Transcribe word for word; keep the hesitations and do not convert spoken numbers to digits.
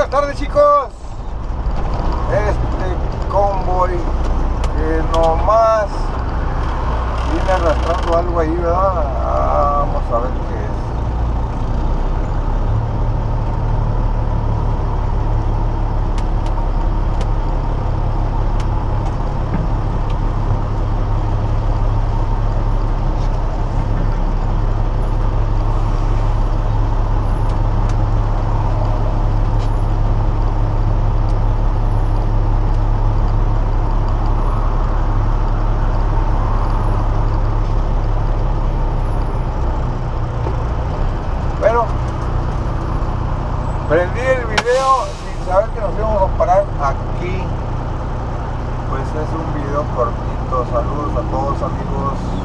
Buenas tardes, chicos. Este convoy que nomás viene arrastrando algo ahí, ¿verdad? Ah, vamos a ver qué es. Bueno, prendí el video sin saber que nos íbamos a parar aquí. Pues es un video cortito. Saludos a todos, amigos.